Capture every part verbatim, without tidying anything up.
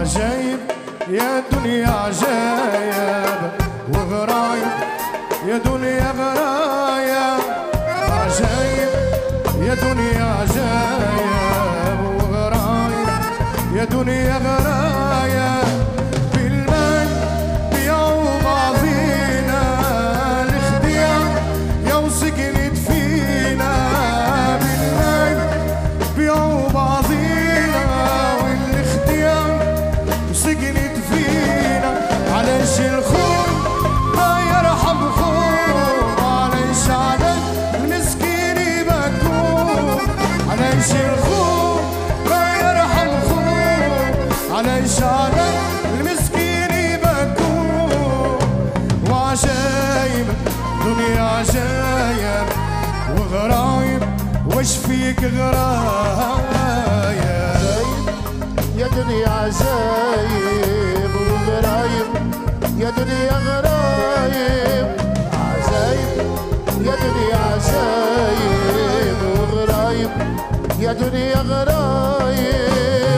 عجايب يا دنيا عجايب وغرايب يا دنيا غرايب عجايب يا دنيا عجايب وغرايب يا دنيا غرايب بالمال بيعوا بعضينا الاختيار يا سكنت فينا بالمال بيعوا بعضينا والاختيار سكنت فينا علاش الخون ما يرحم خون علاش على المسكين يبكون علاش الخون ما يرحم خون علاش على المسكين يبكون وعجايب دنيا عجايب وغرايب واش فيك غرايب يا دنيا عجايب وغرايب يا دنيا غرايب عجايب يا دنيا عجايب وغرايب يا دنيا غرايب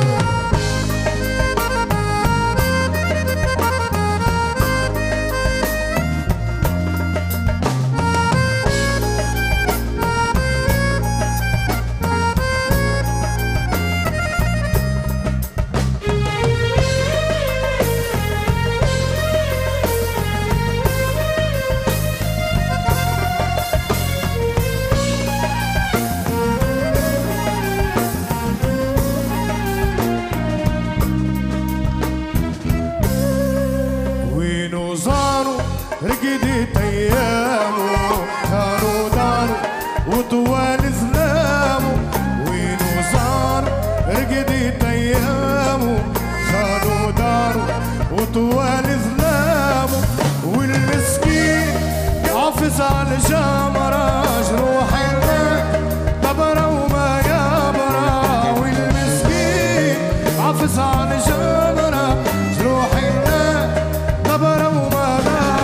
رقدت ايامه كانوا داروا وطوال ظلامه وينو صار رقدت ايامه كانوا داروا وطوال ظلامه والمسكين يحافظ على جمره جروح الله طبره وما يبرى والمسكين يحافظ على جمره جروح الله طبره وما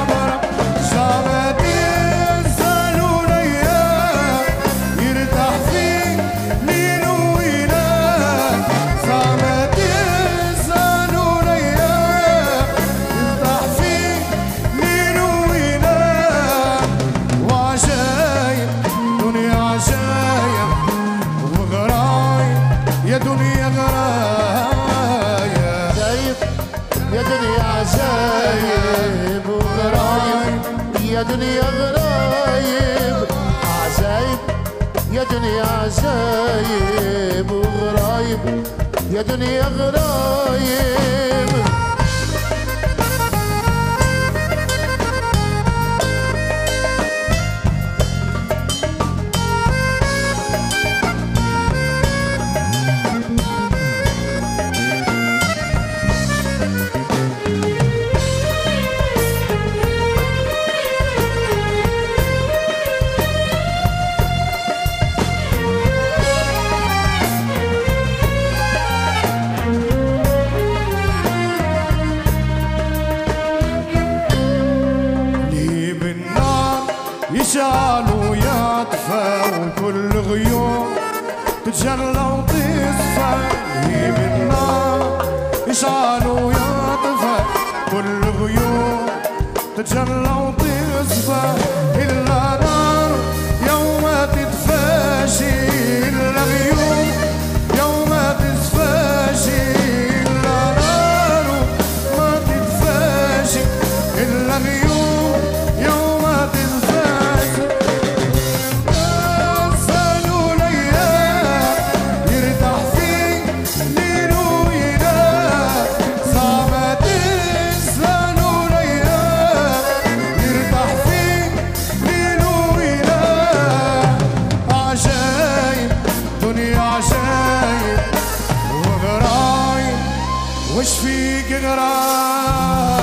يا دنيا غرايب يا دنيا عجايب وغرايب يا دنيا غرايب عجايب يا دنيا عجايب وغرايب يا دنيا غرايب يشعلوا يطفى وكل غيوم تتجلى وتصفى هي بالنار يشعلوا يطفى كل غيوم تتجلى وتصفى إلا نار يوم ما تتفاشي إلا غيوم يوم ما تتفاشي إلا نار ما تتفاشي إلا غيوم يوم ما تتفاشي وش فيك غرايب